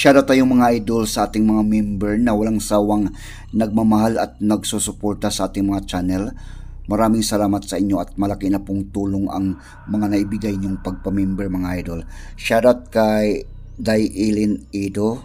Shoutout tayong mga idol sa ating mga member na walang sawang nagmamahal at nagsusuporta sa ating mga channel. Maraming salamat sa inyo at malaki na pong tulong ang mga naibigay niyong pagpamember mga idol. Shoutout kay Dailin Edo,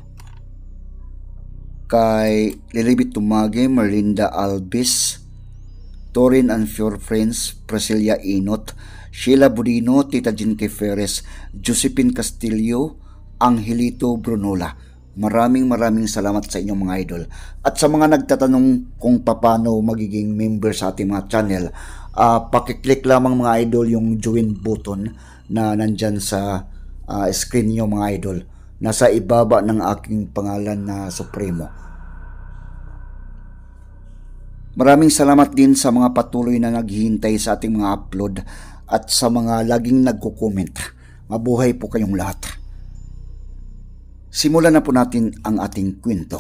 kay Lilibit Tumage, Merlinda Albis, Torin and Pure Friends, Priscilla Inot, Sheila Budino, Tita Jinke Ferres, Josephine Castillo, Angelito Brunola. Maraming salamat sa inyong mga idol. At sa mga nagtatanong kung paano magiging member sa ating mga channel, pakiclick lamang mga idol yung join button na nandyan sa screen nyo mga idol. Nasa ibaba ng aking pangalan na Supremo. Maraming salamat din sa mga patuloy na naghihintay sa ating mga upload at sa mga laging nagko-comment. Mabuhay po kayong lahat. Simulan na po natin ang ating kwento.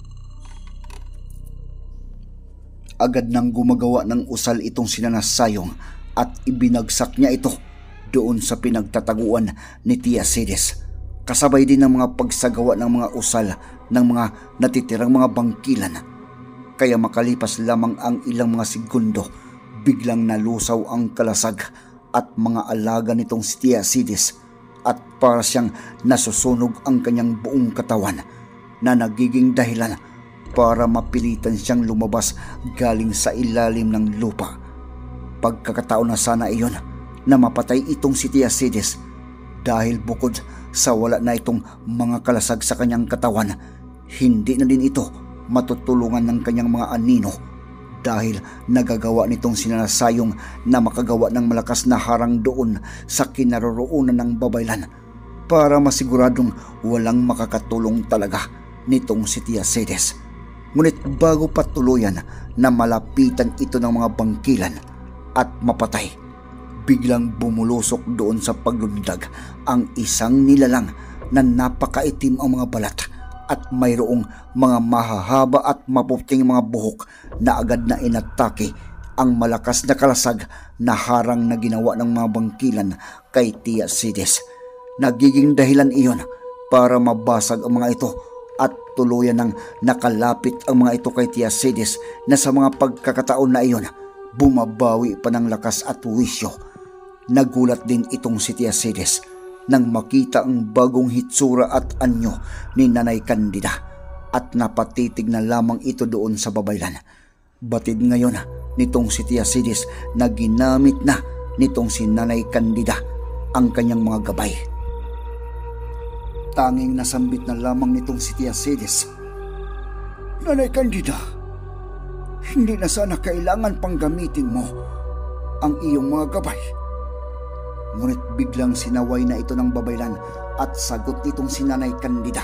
Agad nang gumagawa ng usal itong sina Sayong at ibinagsak niya ito doon sa pinagtataguan ni Tia Cedes. Kasabay din ng mga pagsagawa ng mga usal ng mga natitirang mga bangkilan. Kaya makalipas lamang ang ilang mga segundo, biglang nalusaw ang kalasag at mga alaga nitong si Tia Cedes at para siyang nasusunog ang kanyang buong katawan na nagiging dahilan para mapilitan siyang lumabas galing sa ilalim ng lupa. Pagkakataon na sana iyon na mapatay itong si Tia Cedes dahil bukod sa wala na itong mga kalasag sa kanyang katawan, hindi na din ito matutulungan ng kanyang mga anino dahil nagagawa nitong sina Sayong na makagawa ng malakas na harang doon sa kinaroroonan ng babaylan para masiguradong walang makakatulong talaga nitong si Tia Cedes. Ngunit bago pa tuluyan na malapitan ito ng mga bangkilan at mapatay, biglang bumulusok doon sa paglundag ang isang nilalang na napakaitim ang mga balat at mayroong mga mahahaba at maputing mga buhok na agad na inatake ang malakas na kalasag na harang na ginawa ng mga bangkilan kay Tia Cedes. Nagiging dahilan iyon para mabasag ang mga ito at tuluyan ng nakalapit ang mga ito kay Tia Cedes na sa mga pagkakataon na iyon bumabawi pa ng lakas at wisyo. Nagulat din itong si Tia Cedes nang makita ang bagong hitsura at anyo ni Nanay Candida at napatitig na lamang ito doon sa babaylan. Batid ngayon nitong si Tia Cedes na ginamit na nitong si Nanay Candida ang kanyang mga gabay. Tanging nasambit na lamang nitong si Tia Cedes, "Nanay Candida, hindi na sana kailangan pang gamitin mo ang iyong mga gabay." Ngunit biglang sinaway na ito ng babaylan at sagot nitong si Nanay Candida,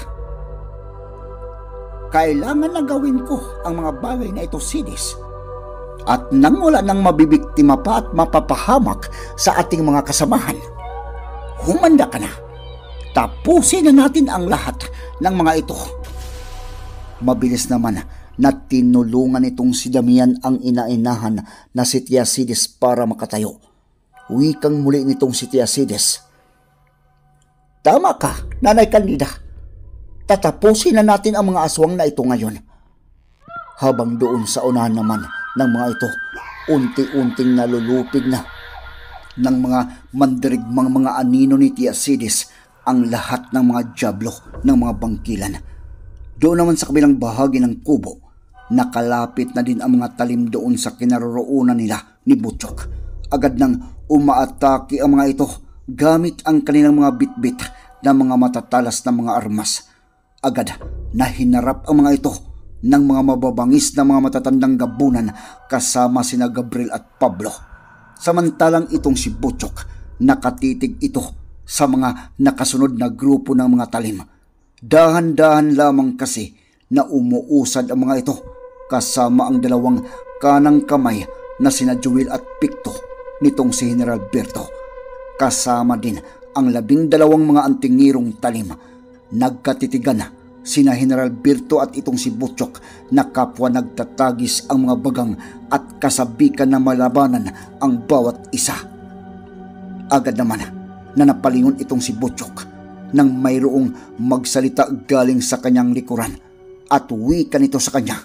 "Kailangan na gawin ko ang mga bagay na ito, Cedes. At nang wala nang mabibiktima pa at mapapahamak sa ating mga kasamahan, humanda ka na. Tapusin na natin ang lahat ng mga ito." Mabilis naman na tinulungan itong si Damian ang inainahan na si Tia Cedes para makatayo. Wikang muli nitong si Tia Cedes, "Tama ka, Nanay Candida. Tatapusin na natin ang mga aswang na ito ngayon." Habang doon sa unahan naman ng mga ito, unti-unting nalulupig na ng mga mandirigmang mga anino ni Tia Cedes ang lahat ng mga dyablo ng mga bangkilan. Doon naman sa kabilang bahagi ng kubo, nakalapit na din ang mga talim doon sa kinaroroonan nila ni Butchok. Agad nang umaatake ang mga ito gamit ang kanilang mga bitbit na mga matatalas na mga armas. Agad na hinarap ang mga ito ng mga mababangis na mga matatandang gabunan kasama sina Gabriel at Pablo. Samantalang itong si Butchok, nakatitig ito sa mga nakasunod na grupo ng mga talim. Dahan-dahan lamang kasi na umuusad ang mga ito kasama ang dalawang kanang kamay na sina Joel at Picto nitong si General Berto. Kasama din ang 12 mga antingirong talim. Nagkatitigan sina General Berto at itong si Butchok na kapwa nagtatagis ang mga bagang at kasabikan na malabanan ang bawat isa. Agad naman na napalingon itong si Butchok nang mayroong magsalita galing sa kanyang likuran at wika nito sa kanya.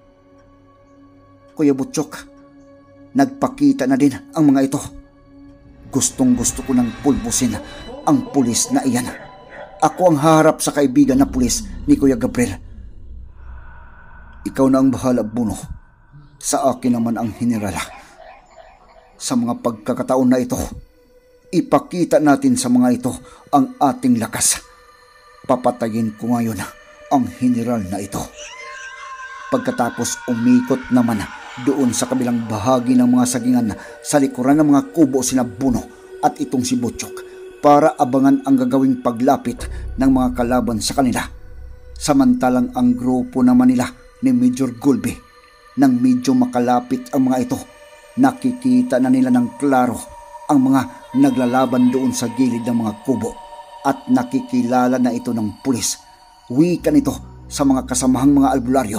Kuya Butchok, nagpakita na din ang mga ito. Gustong gusto ko nang pulbusin ang pulis na iyan. Ako ang haharap sa kaibigan na pulis ni Kuya Gabriel. Ikaw na ang bahala, Buno. Sa akin naman ang general. Sa mga pagkakataon na ito, ipakita natin sa mga ito ang ating lakas. Papatayin ko ngayon ang general na ito. Pagkatapos umikot naman doon sa kabilang bahagi ng mga sagingan sa likuran ng mga kubo sina Buno at itong si Butchok para abangan ang gagawing paglapit ng mga kalaban sa kanila. Samantalang ang grupo naman nila ni Major Gulby, nang medyo makalapit ang mga ito, nakikita na nila ng klaro ang mga naglalaban doon sa gilid ng mga kubo at nakikilala na ito ng pulis. Wika nito sa mga kasamahang mga albularyo.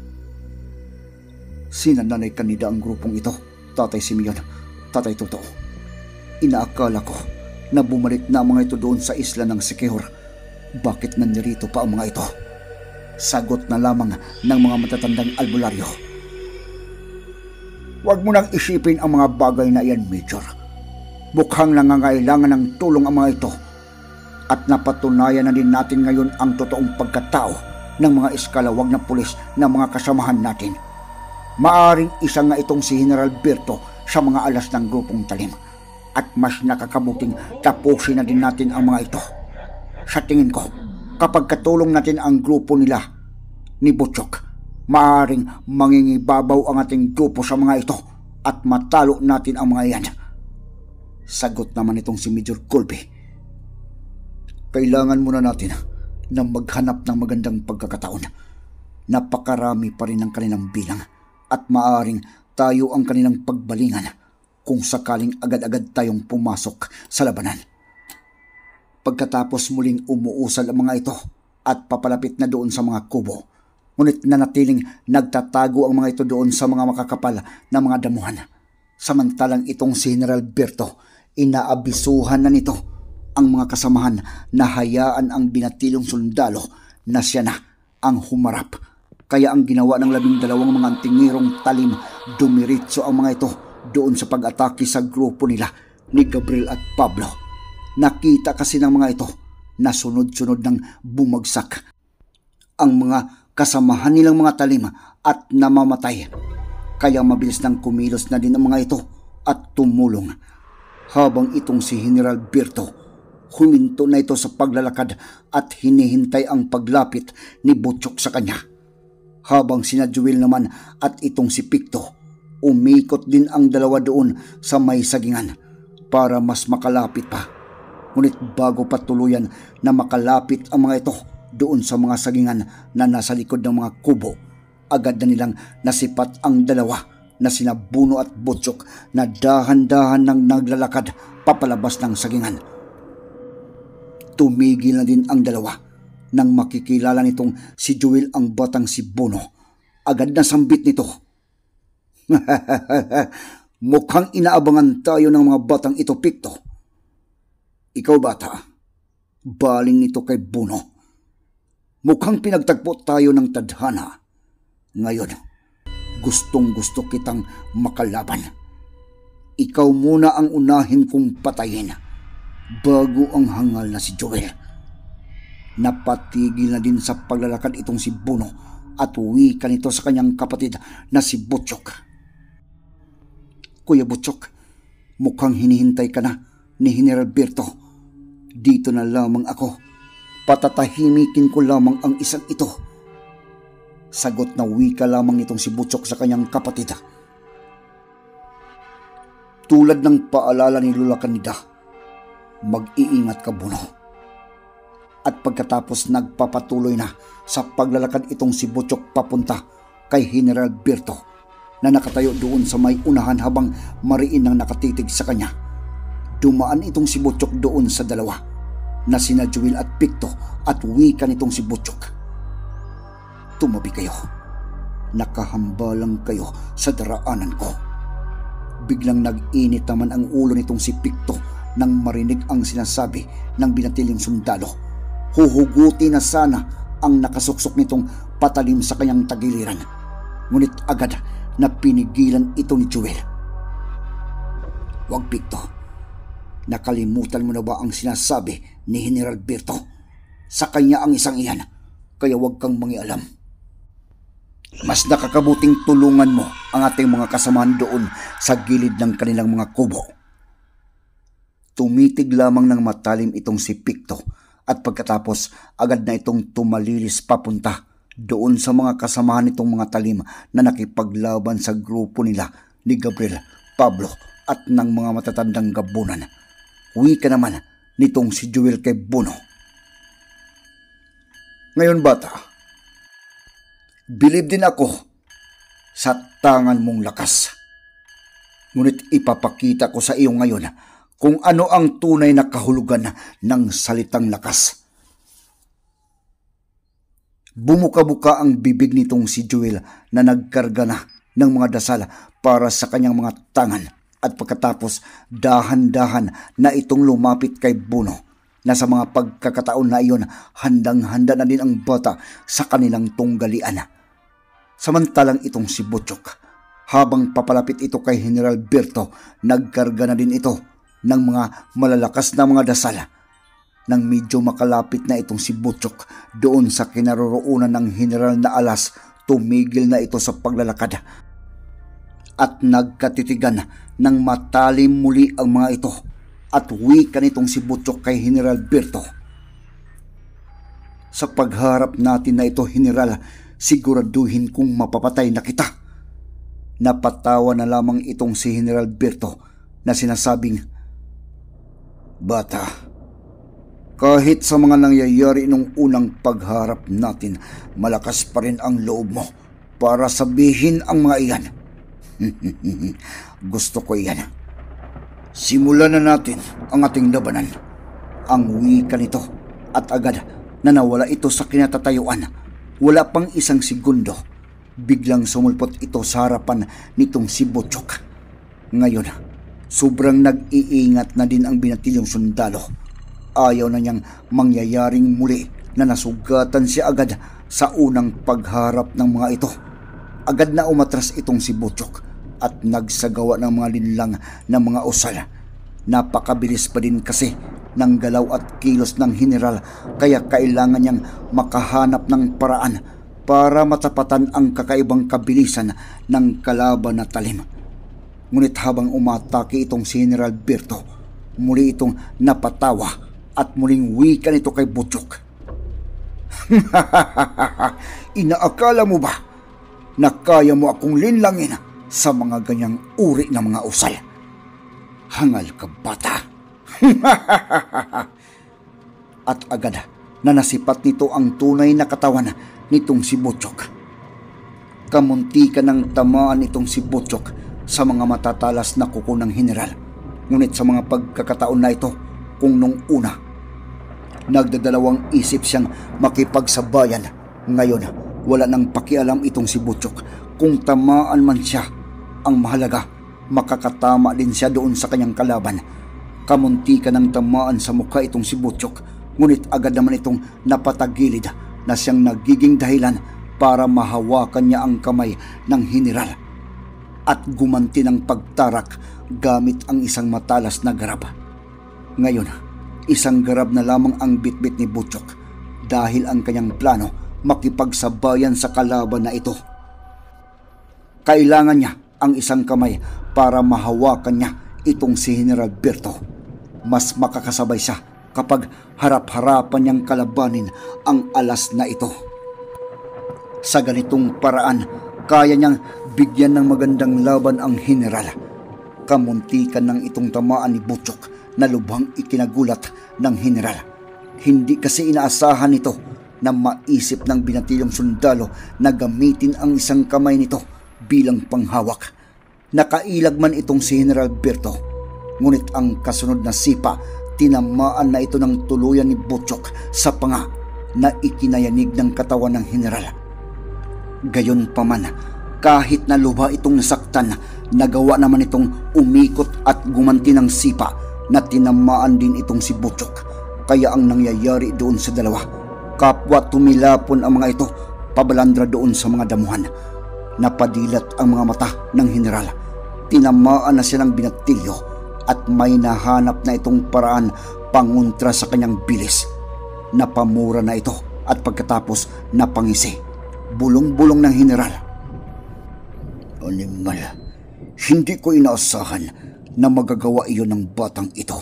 Sinananay kanida ang grupong ito, Tatay Simeon, Tatay Toto. Inaakala ko na bumalik na ang mga ito doon sa isla ng Siquijor. Bakit nandirito pa ang mga ito? Sagot na lamang ng mga matatandang albularyo. Huwag mo nang isipin ang mga bagay na iyan, Major. Mukhang nangangailangan ng tulong ang mga ito. At napatunayan na din natin ngayon ang totoong pagkatao ng mga eskalawag na pulis na mga kasamahan natin. Maaring isa nga itong si General Berto sa mga alas ng grupong talim. At mas nakakabuting tapusin na din natin ang mga ito. Sa tingin ko, kapag katulong natin ang grupo nila ni Butchok, maaring mangingibabaw ang ating grupo sa mga ito at matalo natin ang mga iyan. Sagot naman itong si Major Gulby. Kailangan muna natin na maghanap ng magandang pagkakataon. Napakarami pa rin ang kanilang bilang at maaring tayo ang kanilang pagbalingan kung sakaling agad-agad tayong pumasok sa labanan. Pagkatapos muling umuusal ang mga ito at papalapit na doon sa mga kubo, ngunit nanatiling nagtatago ang mga ito doon sa mga makakapal na mga damuhan. Samantalang itong si General Berto, inaabisuhan na nito ang mga kasamahan na hayaan ang binatilong sundalo na siya na ang humarap. Kaya ang ginawa ng 12 mga antingirong talim, dumiritso ang mga ito doon sa pag-atake sa grupo nila ni Gabriel at Pablo. Nakita kasi ng mga ito na sunod-sunod ng bumagsak ang mga kasamahan nilang mga talim at namamatay. Kaya mabilis nang kumilos na din ang mga ito at tumulong. Habang itong si General Berto, huminto na ito sa paglalakad at hinihintay ang paglapit ni Butchok sa kanya. Habang sina Joel naman at itong si Picto, umikot din ang dalawa doon sa may sagingan para mas makalapit pa. Ngunit bago pa tuluyan na makalapit ang mga ito doon sa mga sagingan na nasa likod ng mga kubo, agad na nilang nasipat ang dalawa na sina Buno at Butchok na dahan-dahan nang naglalakad papalabas ng sagingan. Tumigil na din ang dalawa nang makikilala nitong si Joel ang batang si Buno. Agad na sambit nito. Mukhang inaabangan tayo ng mga batang ito, Picto. Ikaw, bata, baling nito kay Buno. Mukhang pinagtagpo tayo ng tadhana. Ngayon, gustong-gusto kitang makalaban. Ikaw muna ang unahin kong patayin bago ang hangal na si Joel. Napatigil na din sa paglalakad itong si Buno at wika nito sa kanyang kapatid na si Butchok. Kuya Butchok, mukhang hinihintay ka na ni General Berto. Dito na lamang ako. Patatahimikin ko lamang ang isang ito. Sagot na wika lamang nitong si Butchok sa kanyang kapatid. Tulad ng paalala ni Lola Candida, mag-iingat ka, Buno. At pagkatapos nagpapatuloy na sa paglalakad itong si Butchok papunta kay General Berto na nakatayo doon sa may unahan habang mariin ang nakatitig sa kanya. Dumaan itong si Butchok doon sa dalawa na sina Joel at Picto at wika nitong si Butchok. Tumabi kayo. Nakahambalang kayo sa daraanan ko. Biglang nag-init naman ang ulo nitong si Picto nang marinig ang sinasabi ng binatiling sundalo. huhuguti na sana ang nakasuksok nitong patalim sa kanyang tagiliran. Ngunit agad na pinigilan ito ni Jewel. "Wag, Picto. Nakalimutan mo na ba ang sinasabi ni General Berto? Sa kanya ang isang iyan, kaya wag kang mangialam. Mas nakakabuting tulungan mo ang ating mga kasamahan doon sa gilid ng kanilang mga kubo." Tumitig lamang ng matalim itong si Picto at pagkatapos agad na itong tumalilis papunta doon sa mga kasamahan nitong mga talim na nakipaglaban sa grupo nila ni Gabriel, Pablo at ng mga matatandang gabunan. Wika naman nitong si Jewel kay Buno. "Ngayon, bata, bilib din ako sa tangan mong lakas. Ngunit ipapakita ko sa iyo ngayon kung ano ang tunay na kahulugan ng salitang lakas." Bumuka-buka ang bibig nitong si Jewel na nagkarga na ng mga dasal para sa kanyang mga tangan at pagkatapos dahan-dahan na itong lumapit kay Buno na sa mga pagkakataon na iyon handang-handa na din ang bata sa kanilang tunggalian. Samantalang itong si Butchok, habang papalapit ito kay General Berto, nagkarga na din ito ng mga malalakas na mga dasal. Nang medyo makalapit na itong si Butchok doon sa kinaroroonan ng General na alas, tumigil na ito sa paglalakad at nagkatitigan ng matalim muli ang mga ito at wika nitong si Butchok kay General Berto. "Sa pagharap natin na ito, General, siguraduhin kung mapapatay na kita." Napatawa na lamang itong si General Berto na sinasabing, "Bata, kahit sa mga nangyayari nung unang pagharap natin, malakas pa rin ang loob mo para sabihin ang mga iyan." "Gusto ko iyan. Simulan na natin ang ating labanan." Ang wika nito at agad na nawala ito sa kinatatayuan. Wala pang isang segundo, biglang sumulpot ito sa harapan nitong si Butchok. Ngayon, sobrang nag-iingat na din ang binatilyong sundalo. Ayaw na niyang mangyayaring muli na nasugatan siya agad sa unang pagharap ng mga ito. Agad na umatras itong si Butchok at nagsagawa ng mga linlang na mga usal. Napakabilis pa din kasi ng galaw at kilos ng General, kaya kailangan niyang makahanap ng paraan para matapatan ang kakaibang kabilisan ng kalaban na talim. Ngunit habang umatake itong si General Berto, muli itong napatawa at muling wika nito kay Butchok. "Inaakala mo ba na kaya mo akong linlangin sa mga ganyang uri ng mga usal? Hangal ka, bata." At agad na nasipat nito ang tunay na katawan nitong si Butchok. Kamuntikan ng tamaan nitong si Butchok sa mga matatalas na kuko ng General. Ngunit sa mga pagkakataon na ito, kung nung una nagdadalawang isip siyang makipagsabayan, ngayon wala nang pakialam itong si Butchok kung tamaan man siya. Ang mahalaga, makakatama din siya doon sa kanyang kalaban. Kamuntikan ng tamaan sa mukha itong si Butchok, ngunit agad naman itong napatagilid na siyang nagiging dahilan para mahawakan niya ang kamay ng General at gumanti ng pagtarak gamit ang isang matalas na garab. Ngayon, isang garab na lamang ang bitbit ni Butchok dahil ang kanyang plano makipagsabayan sa kalaban na ito. Kailangan niya ang isang kamay para mahawakan niya itong si General Berto. Mas makakasabay siya kapag harap-harapan niyang kalabanin ang alas na ito. Sa ganitong paraan, kaya niyang bigyan ng magandang laban ang General. Kamuntikan ng itong tamaan ni Butchok na lubhang ikinagulat ng General. Hindi kasi inaasahan nito na maisip ng binatilyong sundalo na gamitin ang isang kamay nito bilang panghawak. Nakailag man itong si General Berto, ngunit ang kasunod na sipa, tinamaan na ito ng tuluyan ni Butchok sa panga na ikinayanig ng katawan ng General. Gayon pa man, kahit na lubha itong nasaktan, nagawa naman itong umikot at gumanti ng sipa na tinamaan din itong si Butchok. Kaya ang nangyayari doon sa dalawa, kapwa tumilapon ang mga ito pabalandra doon sa mga damuhan. Napadilat ang mga mata ng general. Tinamaan na silang binatilyo at may nahanap na itong paraan pangontra sa kanyang bilis. Napamura na ito at pagkatapos napangisi. Bulong-bulong ng general. Animal, hindi ko inaasahan na magagawa iyon ng batang ito.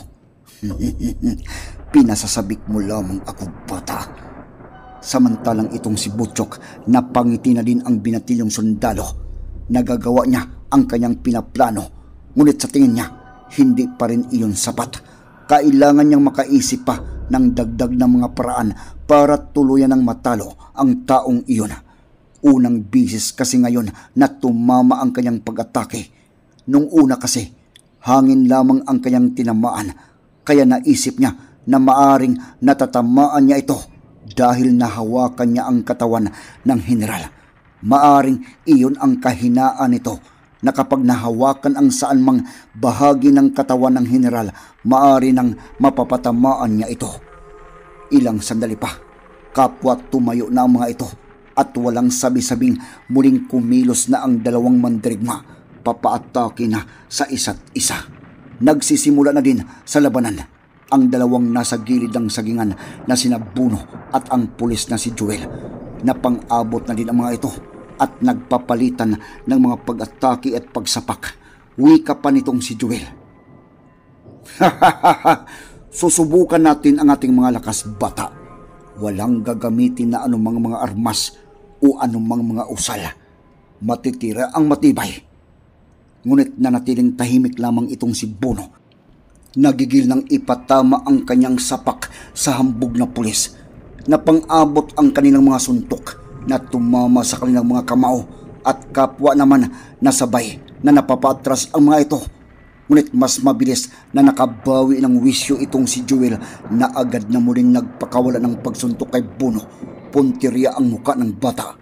Pinasasabik mo lamang ako, bata. Samantalang itong si Butchok, napangiti na din ang binatilyong sundalo. Nagagawa niya ang kanyang pinaplano, ngunit sa tingin niya, hindi pa rin iyon sapat. Kailangan niyang makaisip pa ng dagdag na mga paraan para tuluyan ng matalo ang taong iyon. Unang bisis kasi ngayon na tumama ang kanyang pag-atake. Nung una kasi, hangin lamang ang kanyang tinamaan, kaya naisip niya na maaring natatamaan niya ito dahil nahawakan niya ang katawan ng general. Maaring iyon ang kahinaan nito na kapag nahawakan ang saan mang bahagi ng katawan ng general, maari nang mapapatamaan niya ito. Ilang sandali pa, kapwa tumayo na ang mga ito at walang sabi-sabing muling kumilos na ang dalawang mandirigma, papaatake na sa isa't isa. Nagsisimula na din sa labanan ang dalawang nasa gilid ng sagingan na sina Buno at ang pulis na si Joel. Napang-abot na din ang mga ito at nagpapalitan ng mga pag-atake at pagsapak. Wika pa nitong si Joel. Susubukan natin ang ating mga lakas, bata. Walang gagamitin na anumang mga armas o anumang mga usal. Matitira ang matibay. Ngunit nanatiling tahimik lamang itong si Buno. Nagigil nang ipatama ang kanyang sapak sa hambog na pulis. Napang-abot ang kanilang mga suntok na tumama sa kanilang mga kamao at kapwa naman nasabay na napapatras ang mga ito. Ngunit mas mabilis na nakabawi ng wisyo itong si Joel na agad na muling nagpakawala ng pagsuntok kay Buno. Puntirya ang muka ng bata.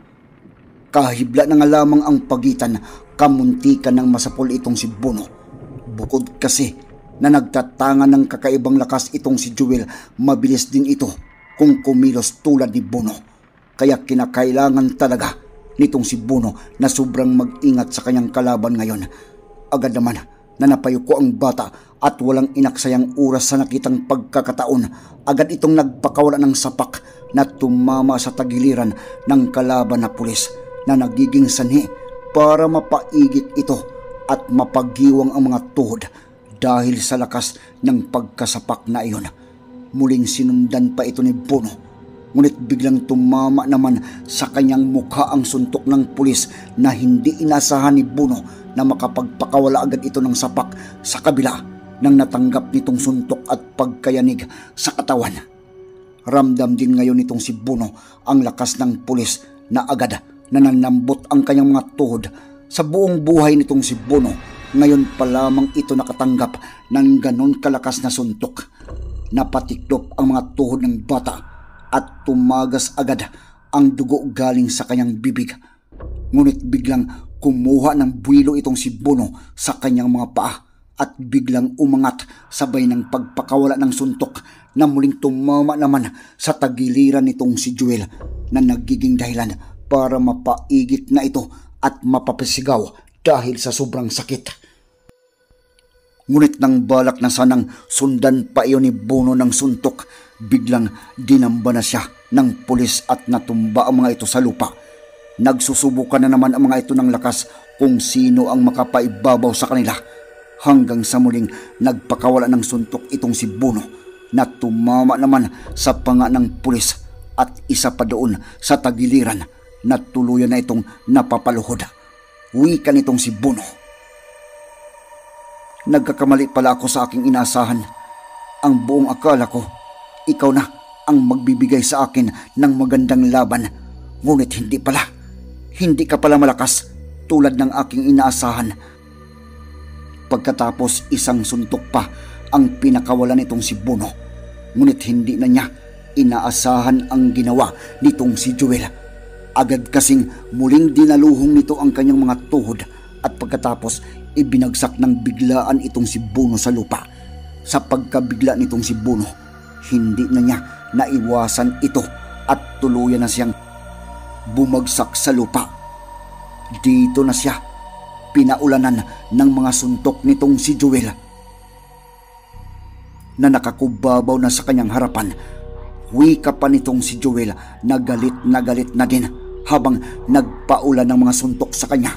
Kahibla na nga lamang ang pagitan, kamuntikan ng masapol itong si Buno. Bukod kasi na nagtatanga ng kakaibang lakas itong si Joel, mabilis din ito kung kumilos tulad ni Buno. Kaya kinakailangan talaga nitong si Buno na sobrang mag-ingat sa kanyang kalaban ngayon. Agad naman na napayuko ang bata at walang inaksayang oras sa nakitang pagkakataon, agad itong nagpakawala ng sapak na tumama sa tagiliran ng kalaban na pulis na nagiging sanhi para mapaigit ito at mapagiwang ang mga tuhod dahil sa lakas ng pagkasapak na iyon. Muling sinundan pa ito ni Buno, ngunit biglang tumama naman sa kanyang mukha ang suntok ng pulis na hindi inasahan ni Buno na makapagpakawala agad ito ng sapak sa kabila ng natanggap nitong suntok at pagkayanig sa katawan. Ramdam din ngayon nitong si Buno ang lakas ng pulis na agad na nanambot ang kanyang mga tuhod. Sa buong buhay nitong si Buno, ngayon pa lamang ito nakatanggap ng ganon kalakas na suntok. Napatiklop ang mga tuhod ng bata at tumagas agad ang dugo galing sa kanyang bibig. Ngunit biglang kumuha ng buwilo itong si Buno sa kanyang mga paa at biglang umangat sabay ng pagpakawala ng suntok na muling tumama naman sa tagiliran nitong si Joel na nagiging dahilan para mapaigit na ito at mapapasigaw dahil sa sobrang sakit. Ngunit nang balak na sanang sundan pa iyon ni Buno ng suntok, biglang dinamba na siya ng pulis at natumba ang mga ito sa lupa. Nagsusubukan na naman ang mga ito ng lakas kung sino ang makapaibabaw sa kanila, hanggang sa muling nagpakawala ng suntok itong si Buno na tumama naman sa panga ng pulis at isa pa doon sa tagiliran na tuluyan na itong napapaluhod. Wika nitong si Buno. Nagkakamali pala ako sa aking inaasahan. Ang buong akala ko, ikaw na ang magbibigay sa akin ng magandang laban. Ngunit hindi pala. Hindi ka pala malakas tulad ng aking inaasahan. Pagkatapos isang suntok pa ang pinakawalan nitong si Buno. Ngunit hindi na niya inaasahan ang ginawa nitong si Joel. Agad kasing muling dinaluhong nito ang kanyang mga tuhod at pagkatapos ibinagsak ng biglaan itong si Buno sa lupa. Sa pagkabigla nitong si Buno, Hindi na niya naiwasan ito at tuluyan na siyang bumagsak sa lupa. Dito na siya pinaulanan ng mga suntok nitong si Joel na nakakubabaw na sa kanyang harapan. Wika pa nitong si Joel na galit na din habang nagpaulan ng mga suntok sa kanya.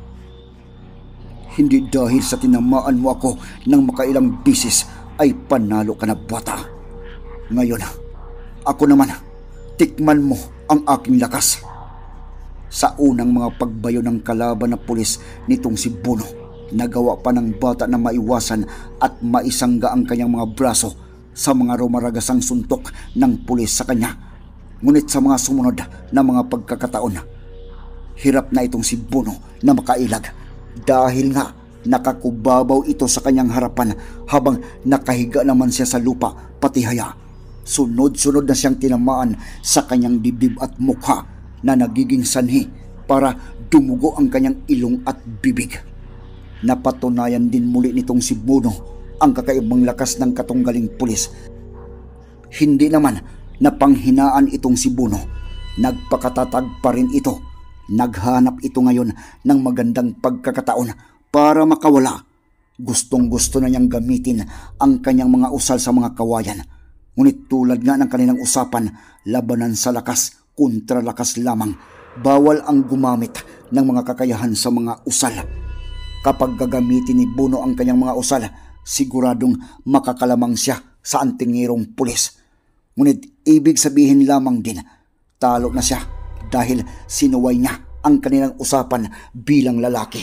Hindi dahil sa tinamaan mo ako ng makailang bisis ay panalo ka na, bata. Ngayon, ako naman, tikman mo ang aking lakas. Sa unang mga pagbayo ng kalaban na pulis nitong si Bono, nagawa pa ng bata na maiwasan at maisangga ang kanyang mga braso sa mga rumaragasang suntok ng pulis sa kanya. Ngunit sa mga sumunod na mga pagkakataon, hirap na itong si Bono na makailag dahil nga nakakubabaw ito sa kanyang harapan habang nakahiga naman siya sa lupa pati haya. Sunod-sunod na siyang tinamaan sa kanyang dibdib at mukha na nagiging sanhi para dumugo ang kanyang ilong at bibig. Napatunayan din muli nitong si Bono ang kakaibang lakas ng katunggaling pulis. Hindi naman napanghinaan itong si Bono. Nagpakatatag pa rin ito. Naghanap ito ngayon ng magandang pagkakataon para makawala. Gustong-gusto na niyang gamitin ang kanyang mga usal sa mga kawayan. Ngunit tulad nga ng kanilang usapan, labanan sa lakas kontra lakas lamang. Bawal ang gumamit ng mga kakayahan sa mga usal. Kapag gagamitin ni Bono ang kanyang mga usal, siguradong makakalamang siya sa antingirong pulis. Ngunit ibig sabihin lamang din, talo na siya dahil sinuway niya ang kanilang usapan bilang lalaki.